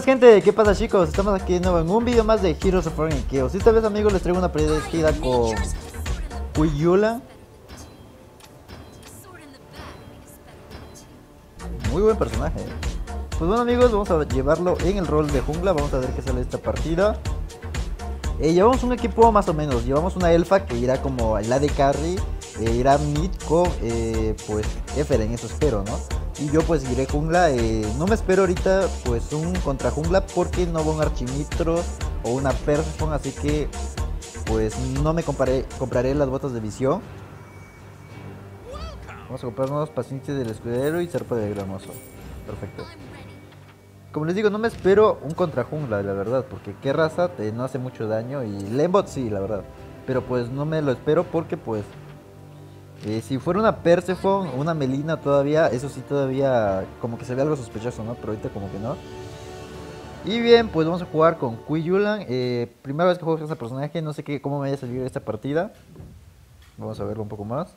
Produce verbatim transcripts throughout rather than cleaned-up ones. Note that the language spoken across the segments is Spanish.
buenas gente, ¿qué pasa chicos? Estamos aquí de nuevo en un video más de Heroes of Iron and Chaos. Esta vez amigos les traigo una partida con Qiyulan. Muy buen personaje. Pues bueno amigos, vamos a llevarlo en el rol de jungla. Vamos a ver qué sale de esta partida. eh, Llevamos un equipo más o menos. Llevamos una elfa que irá como el A D Carry, eh, irá mid con eh, pues Eferen, eso espero, ¿no? Y yo pues iré jungla. eh, No me espero ahorita pues un contra jungla porque no va un Archimitro o una Persephone, así que pues no me compraré, compraré las botas de visión. Vamos a comprarnos pacientes del escudero y serpa de gramoso. Perfecto. Como les digo, no me espero un contra jungla, la verdad, porque qué raza te no hace mucho daño y Lembot sí, la verdad. Pero pues no me lo espero porque pues eh, si fuera una Persephone o una Melina todavía, eso sí todavía como que se ve algo sospechoso, ¿no? Pero ahorita como que no. Y bien, pues vamos a jugar con Qiyulan. eh, Primera vez que juego con este personaje, no sé qué, cómo me vaya a salir esta partida. Vamos a verlo un poco más.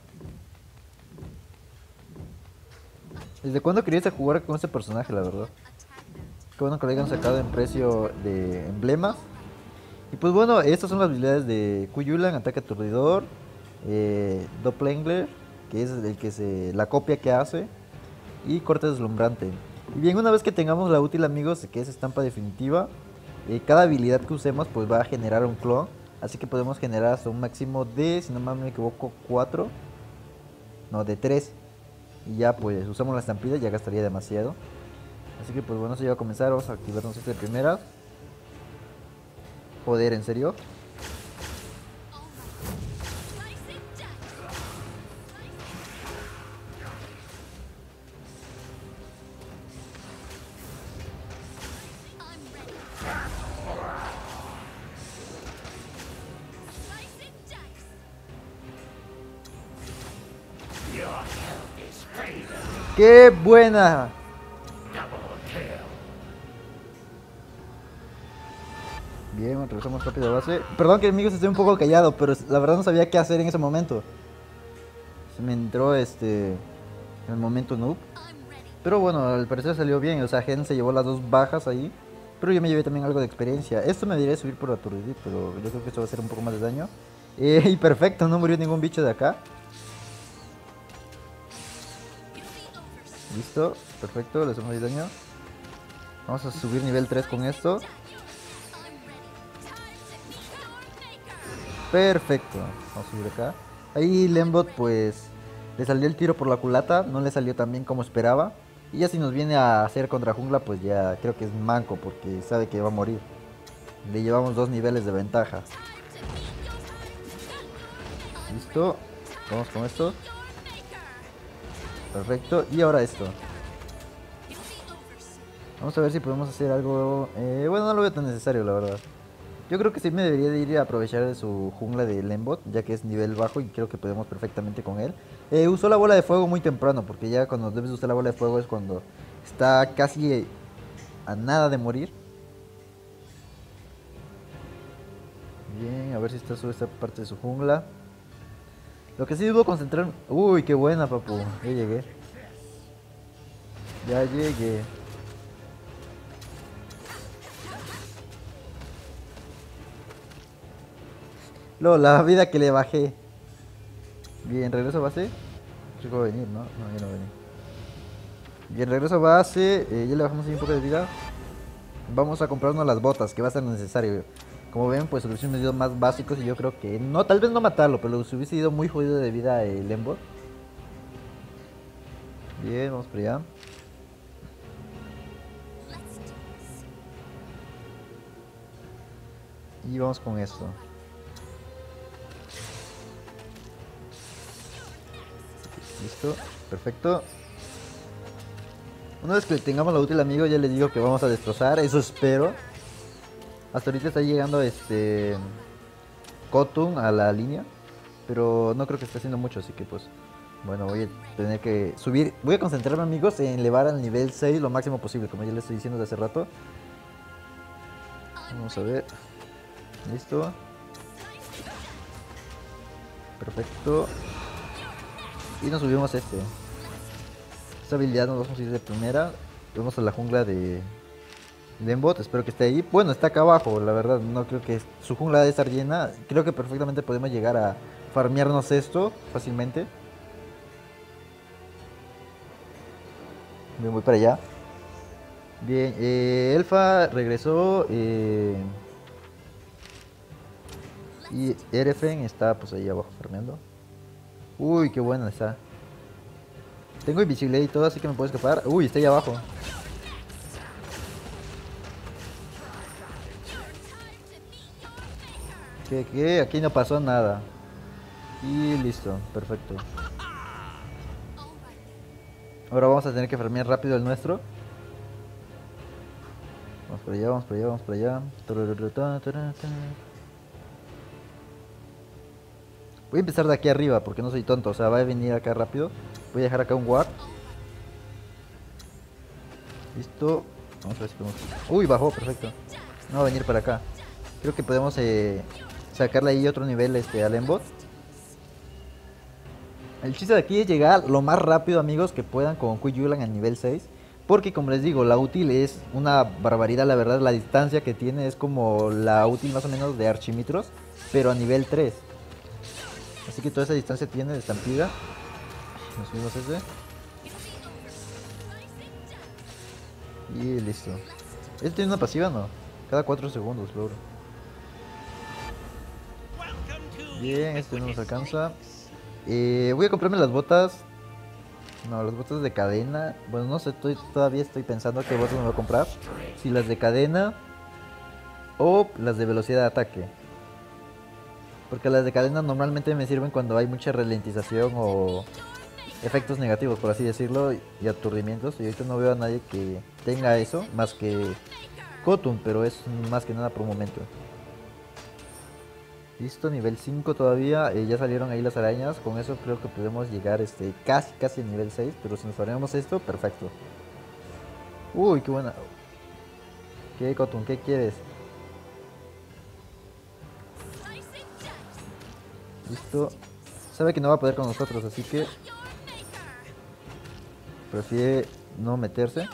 ¿Desde cuándo querías jugar con este personaje, la verdad? Qué bueno que lo hayan sacado en precio de emblemas. Y pues bueno, estas son las habilidades de Qiyulan: ataque aturdidor, eh, Doppler, que es el que se, la copia que hace, y corte deslumbrante. Y bien, una vez que tengamos la útil amigos, que es estampa definitiva, eh, cada habilidad que usemos pues va a generar un clon. Así que podemos generar hasta un máximo de, si no me equivoco, cuatro. No, de tres. Y ya pues usamos la estampida, ya gastaría demasiado. Así que pues bueno, eso ya va a comenzar. Vamos a activarnos este de primeras. Joder, ¿en serio? ¡Qué buena! Bien, regresamos rápido a base. Perdón que amigos estoy un poco callado, pero la verdad no sabía qué hacer en ese momento. Se me entró este... en el momento noob. Pero bueno, al parecer salió bien. O sea, Gen se llevó las dos bajas ahí. Pero yo me llevé también algo de experiencia. Esto me diría subir por aturdir, pero yo creo que esto va a hacer un poco más de daño. Eh, y perfecto, no murió ningún bicho de acá. Listo, perfecto, le hacemos ahí daño. Vamos a subir nivel tres con esto. Perfecto, vamos a subir acá. Ahí Lembot pues le salió el tiro por la culata, no le salió tan bien como esperaba. Y ya si nos viene a hacer contra jungla pues ya creo que es manco porque sabe que va a morir. Le llevamos dos niveles de ventaja. Listo, vamos con esto. Perfecto, y ahora esto. Vamos a ver si podemos hacer algo. eh, Bueno, no lo veo tan necesario la verdad. Yo creo que sí me debería de ir a aprovechar de su jungla de Lembot, ya que es nivel bajo y creo que podemos perfectamente con él. eh, Usó la bola de fuego muy temprano, porque ya cuando debes usar la bola de fuego es cuando está casi a nada de morir. Bien, a ver si está sobre esta parte de su jungla. Lo que sí debo concentrar... Uy, qué buena, papu. Ya llegué. Ya llegué. Lo, la vida que le bajé. Bien, regreso a base. Creo que va a venir, ¿no? No, ya no va a venir. Bien, regreso a base. Eh, ya le bajamos ahí un poco de vida. Vamos a comprarnos las botas, que va a ser necesario. Como ven, pues hubiesen ido más básicos y yo creo que... No, tal vez no matarlo, pero se hubiese ido muy jodido de vida el Lembot. Bien, vamos por allá. Y vamos con esto. Listo, perfecto. Una vez que tengamos la útil amigo, ya les digo que vamos a destrozar, eso espero. Hasta ahorita está llegando este Khotun a la línea, pero no creo que esté haciendo mucho, así que pues bueno, voy a tener que subir. Voy a concentrarme amigos en elevar al nivel seis lo máximo posible, como ya les estoy diciendo desde hace rato. Vamos a ver. Listo. Perfecto. Y nos subimos este. Esta habilidad nos vamos a ir de primera. Vamos a la jungla de Lembot, espero que esté ahí. Bueno, está acá abajo, la verdad. No creo que su jungla debe estar llena. Creo que perfectamente podemos llegar a farmearnos esto fácilmente. Me voy para allá. Bien, eh, Elfa regresó. Eh, y Erefen está pues ahí abajo farmeando. Uy, qué buena está. Tengo invisible y todo, así que me puedo escapar. Uy, está ahí abajo. ¿Qué, qué? Aquí no pasó nada. Y listo, perfecto. Ahora vamos a tener que farmear rápido el nuestro. Vamos por allá, vamos por allá, vamos por allá. Voy a empezar de aquí arriba porque no soy tonto. O sea, va a venir acá rápido. Voy a dejar acá un ward. Listo. Vamos a ver si podemos... Uy, bajó, perfecto. No va a venir para acá. Creo que podemos eh, sacarle ahí otro nivel este, al embot. El chiste de aquí es llegar lo más rápido, amigos, que puedan con Kuyulan a nivel seis. Porque como les digo, la útil es una barbaridad, la verdad. La distancia que tiene es como la útil más o menos de Archimitros, pero a nivel tres. Así que toda esa distancia tiene de estampida. Nos subimos ese. Y listo. Este tiene una pasiva, ¿no? Cada cuatro segundos, logro. Bien, este no nos alcanza. Eh, voy a comprarme las botas. No, las botas de cadena. Bueno, no sé, estoy, todavía estoy pensando qué botas me voy a comprar. Si las de cadena o las de velocidad de ataque. Porque las de cadena normalmente me sirven cuando hay mucha ralentización o efectos negativos, por así decirlo, y aturdimientos. Y ahorita no veo a nadie que tenga eso, más que Khotun, pero es más que nada por un momento. Listo, nivel cinco todavía, eh, ya salieron ahí las arañas, con eso creo que podemos llegar este, casi casi a nivel seis, pero si nos farmamos esto, perfecto. Uy, qué buena. ¿Qué, Khotun? ¿Qué quieres? Listo. Sabe que no va a poder con nosotros, así que prefiere no meterse.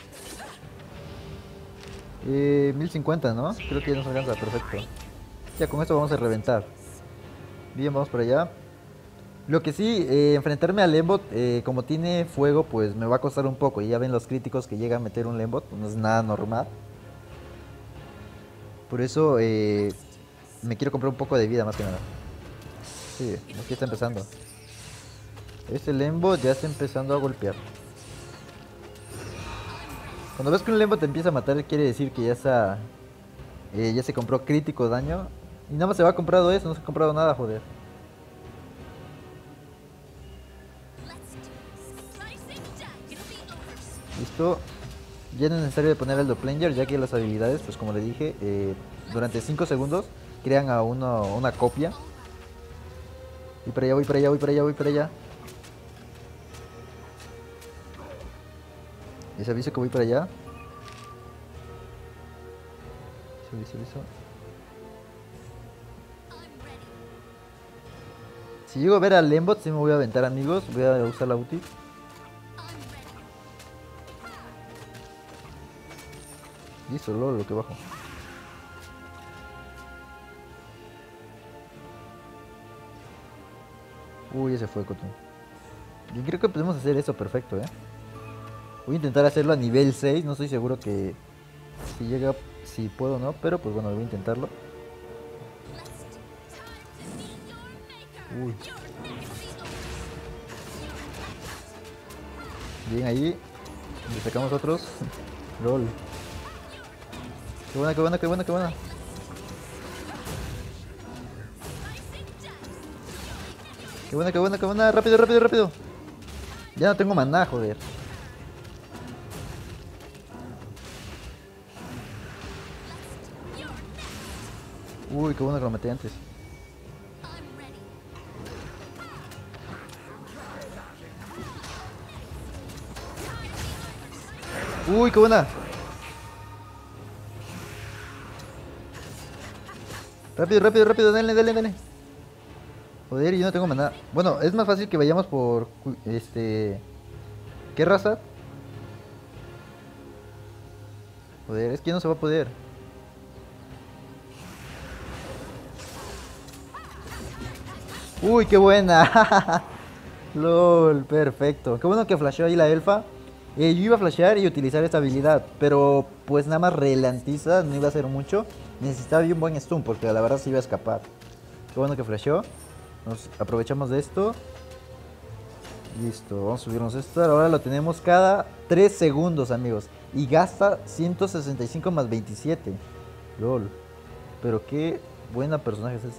Eh, mil cincuenta, ¿no? Creo que ya nos alcanza, perfecto. Ya con esto vamos a reventar. Bien, vamos por allá. Lo que sí, eh, enfrentarme al Lembot, eh, como tiene fuego, pues me va a costar un poco. Y ya ven los críticos que llega a meter un Lembot, no es nada normal. Por eso eh, me quiero comprar un poco de vida más que nada. Sí, aquí está empezando. Este Lembot ya está empezando a golpear. Cuando ves que un Lembot te empieza a matar, quiere decir que ya está, eh, ya se compró crítico daño. Y nada más se va a comprado eso, no se ha comprado nada, joder. Listo. Ya no es necesario poner el doppelganger, ya que las habilidades, pues como le dije, eh, durante cinco segundos crean a uno una copia. Voy para allá, voy para allá, voy para allá, voy para allá. Les aviso que voy para allá. Listo, listo, listo. Si llego a ver al Lembot, sí me voy a aventar, amigos. Voy a usar la ulti. Listo, lo, lo que bajo. Uy, ese fue Khotun. Yo creo que podemos hacer eso perfecto, eh. Voy a intentar hacerlo a nivel seis. No estoy seguro que si llega, si puedo o no, pero pues bueno, voy a intentarlo. Uy. Bien ahí. Le sacamos otros. Lol. Qué buena, qué buena, qué buena, qué buena. Qué buena, qué buena, qué buena. Rápido, rápido, rápido. Ya no tengo maná, joder. Uy, qué bueno que lo metí antes. Uy, qué buena. Rápido, rápido, rápido. Dale, dale, dale. Joder, yo no tengo maná. Bueno, es más fácil que vayamos por... Este... ¿Qué raza? Joder, es que ya no se va a poder. Uy, qué buena. LOL, perfecto. Qué bueno que flasheó ahí la elfa. Eh, yo iba a flashear y utilizar esta habilidad, pero pues nada más relantiza, no iba a hacer mucho. Necesitaba un buen stun porque la verdad se iba a escapar. Qué bueno que flasheó. Nos aprovechamos de esto. Listo, vamos a subirnos esto. Ahora lo tenemos cada tres segundos, amigos. Y gasta ciento sesenta y cinco más veintisiete. LOL. Pero qué buena personaje es ese.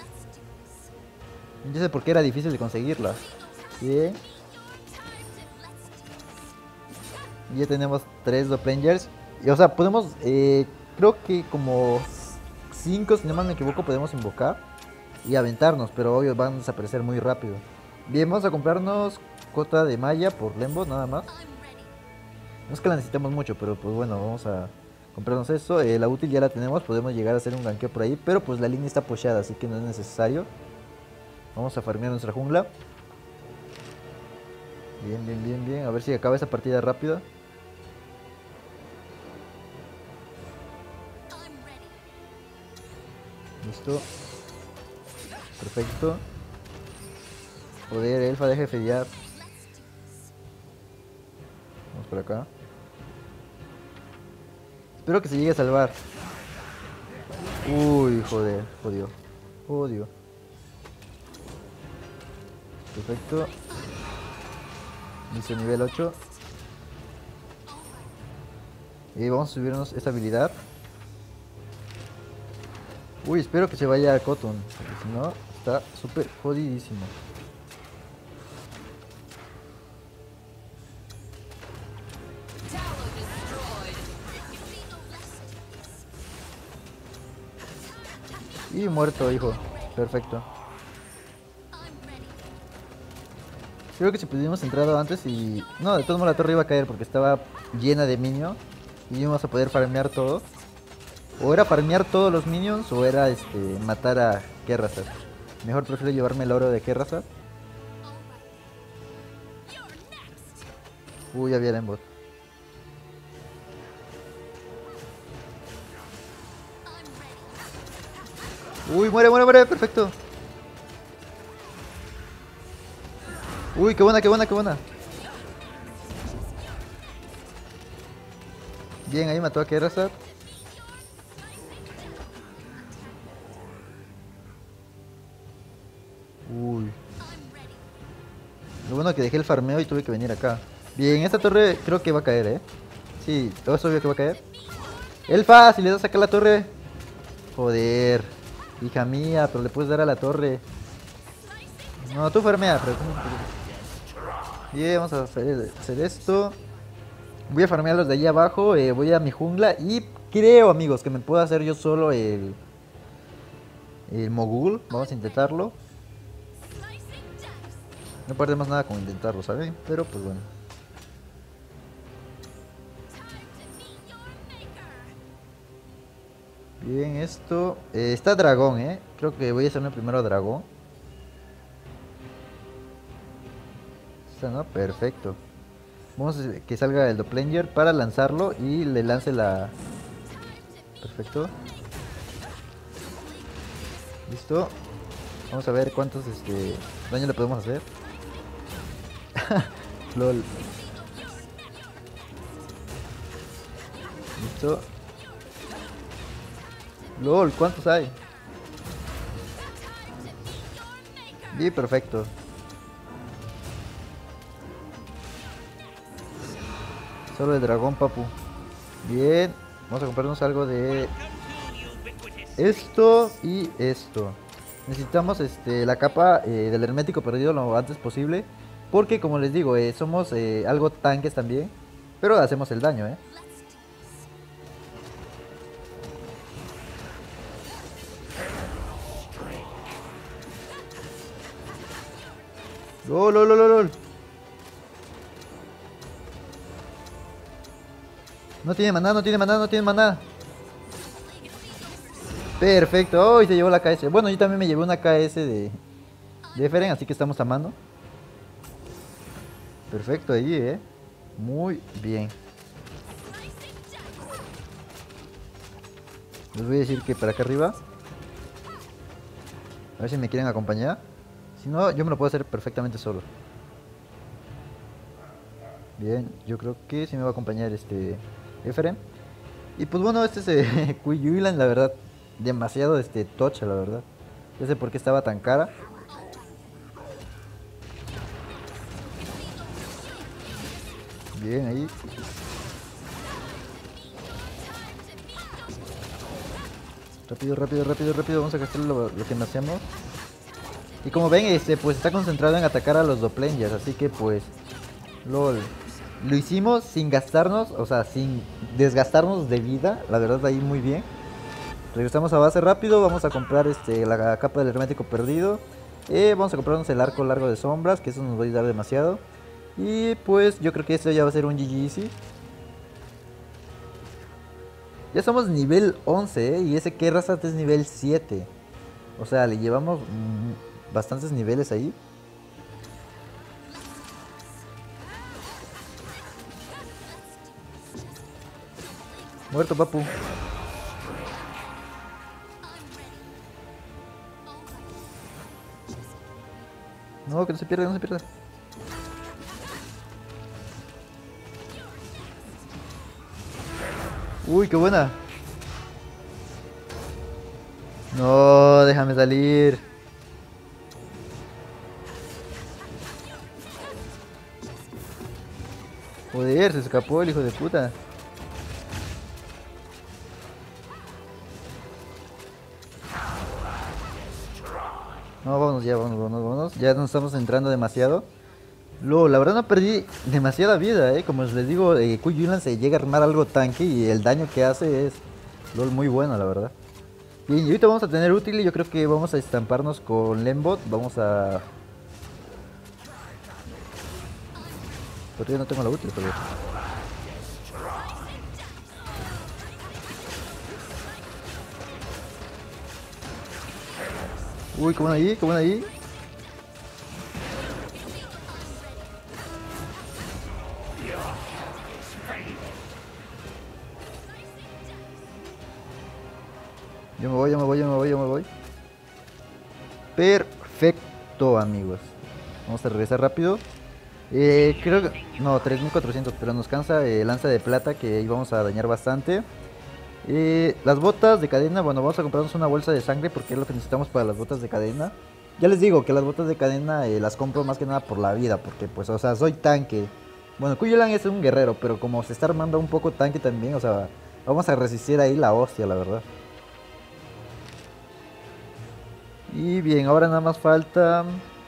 Ya sé por qué era difícil de conseguirla. Bien. Ya tenemos tres Dopplangers. Y, o sea, podemos, eh, creo que como cinco, si no mal me equivoco, podemos invocar y aventarnos, pero obvio van a desaparecer muy rápido. Bien, vamos a comprarnos cota de malla por Lembo, nada más. No es que la necesitemos mucho, pero pues bueno, vamos a comprarnos eso. Eh, la útil ya la tenemos, podemos llegar a hacer un ganqueo por ahí, pero pues la línea está pochada, así que no es necesario. Vamos a farmear nuestra jungla. Bien, bien, bien, bien. A ver si acaba esa partida rápida. Listo. Perfecto. Joder, elfa, deje de fedear. Vamos por acá. Espero que se llegue a salvar. Uy, joder, jodió. Jodió. Perfecto. Inicio nivel ocho. Y vamos a subirnos esta habilidad. Uy, espero que se vaya a Cotton, porque si no, está súper jodidísimo. Y muerto, hijo. Perfecto. Creo que si pudiéramos entrado antes y... No, de todos modos la torre iba a caer porque estaba llena de minions. Y íbamos a poder farmear todo. O era farmear todos los minions o era este matar a Kerrasat. Mejor prefiero llevarme el oro de Kerrasat. Uy, había el embot. Uy, muere, muere, muere, perfecto. Uy, qué buena, qué buena, qué buena. Bien, ahí mató a Kerrasat. Uy. Lo bueno que dejé el farmeo y tuve que venir acá. Bien, esta torre creo que va a caer, ¿eh? Sí, todo es obvio que va a caer. Elfa, si le das acá a la torre. Joder. Hija mía, pero le puedes dar a la torre. No, tú farmea. Pero... Bien, vamos a hacer, hacer esto. Voy a farmear los de allí abajo. Eh, voy a mi jungla. Y creo, amigos, que me puedo hacer yo solo el... El mogul. Vamos a intentarlo. No perdemos nada con intentarlo, ¿saben? Pero pues bueno. Bien, esto... Eh, está dragón, ¿eh? Creo que voy a hacerme primero dragón. Está, ¿no? Perfecto. Vamos a que salga el Doppler para lanzarlo y le lance la... Perfecto. Listo. Vamos a ver cuántos este, daño le podemos hacer. LOL. Listo. LOL, ¿cuántos hay? Bien, perfecto. Solo el dragón, papu. Bien. Vamos a comprarnos algo de esto y esto. Necesitamos este, la capa eh, del hermético perdido lo antes posible. Porque como les digo, eh, somos eh, algo tanques también. Pero hacemos el daño, eh. ¡Lol, lol, lol, lol! No tiene maná, no tiene maná, no tiene maná. Perfecto. ¡Oh! Y se llevó la K S. Bueno, yo también me llevé una K S de, de Feren, así que estamos a mano. Perfecto ahí, eh. Muy bien. Les voy a decir que para acá arriba. A ver si me quieren acompañar. Si no, yo me lo puedo hacer perfectamente solo. Bien, yo creo que sí me va a acompañar este Efren. Y pues bueno, este es eh, Qiyuilan, la verdad. Demasiado este tocha, la verdad. No sé por qué estaba tan cara. Bien, ahí. Rápido, rápido, rápido, rápido. Vamos a gastar lo, lo que nos hacemos. Y como ven, este pues está concentrado en atacar a los Doplengias. Así que pues... LOL. Lo hicimos sin gastarnos, o sea, sin desgastarnos de vida. La verdad, ahí muy bien. Regresamos a base rápido. Vamos a comprar este la capa del hermético perdido. Eh, vamos a comprarnos el arco largo de sombras, que eso nos va a ayudar demasiado. Y pues yo creo que esto ya va a ser un G G easy. Ya somos nivel once, ¿eh? Y ese que raza es nivel siete. O sea, le llevamos mmm, bastantes niveles ahí. Muerto, papu. No, que no se pierda, no se pierda. Uy, qué buena. No, déjame salir. Joder, se escapó el hijo de puta. No, vámonos ya, vámonos, vámonos, vámonos. Ya nos estamos entrando demasiado. Luego, la verdad no perdí demasiada vida, eh. Como les digo, eh, Qiyuilan se llega a armar algo tanque y el daño que hace es LOL muy bueno, la verdad. Bien, y ahorita vamos a tener útil y yo creo que vamos a estamparnos con Lembot. Vamos a... Pero yo no tengo la útil, pero... Uy, ¿cómo ahí? ¿Cómo ahí? Yo me voy, yo me voy, yo me voy, yo me voy. Perfecto, amigos. Vamos a regresar rápido. Eh, creo que... No, tres mil cuatrocientos, pero nos cansa eh, lanza de plata, que ahí vamos a dañar bastante. Eh, las botas de cadena, bueno, vamos a comprarnos una bolsa de sangre porque es lo que necesitamos para las botas de cadena. Ya les digo que las botas de cadena eh, las compro más que nada por la vida, porque pues, o sea, soy tanque. Bueno, Qiyuilan es un guerrero, pero como se está armando un poco tanque también, o sea, vamos a resistir ahí la hostia, la verdad. Y bien, ahora nada más falta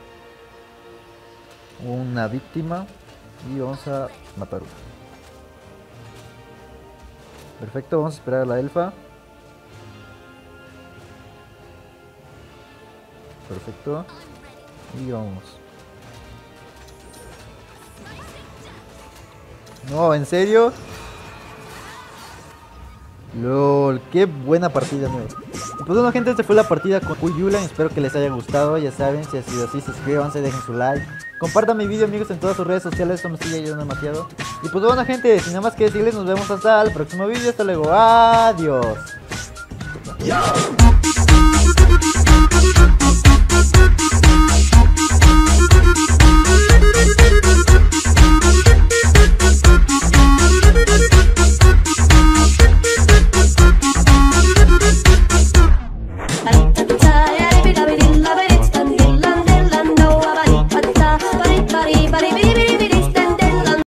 una víctima y vamos a matar una. Perfecto, vamos a esperar a la elfa. Perfecto. Y vamos. No, ¿en serio? LOL, qué buena partida, amigos. Pues bueno, gente, esta fue la partida con Qiyuilan. Espero que les haya gustado. Ya saben, si ha sido así, suscríbanse, dejen su like. Compartan mi video, amigos, en todas sus redes sociales. Eso me sigue ayudando demasiado. Y pues bueno, gente, sin nada más que decirles, nos vemos hasta el próximo video. Hasta luego, adiós.